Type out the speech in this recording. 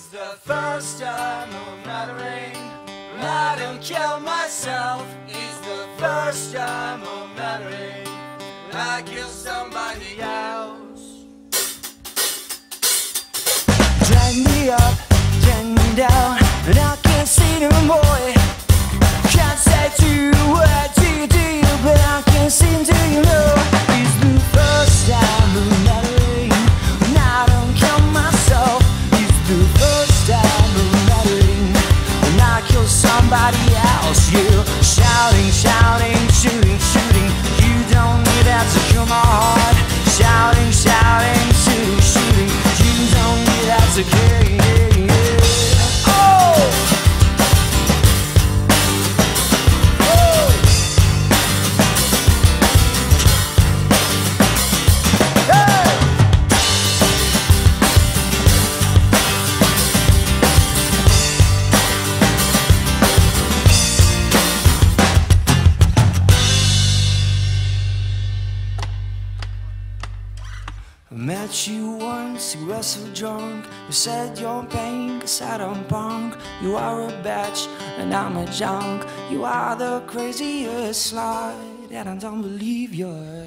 the first time of mattering. I don't kill myself. It's the first time of mattering. I kill somebody else. Drag me up, drag me down, and I can't see no more. Can't say to you what do you, but I can't seem to know. It's the first time of mattering. When I don't kill myself. It's the first time of mattering. When I kill somebody else. You shouting, shouting, shooting, shooting. You don't need that to kill my heart. Shouting, shouting, shooting, shooting. You don't need that to kill. I met you once, you were so drunk. You said you're pain, cause I don't punk. You are a bitch, and I'm a junk. You are the craziest slut, and I don't believe you're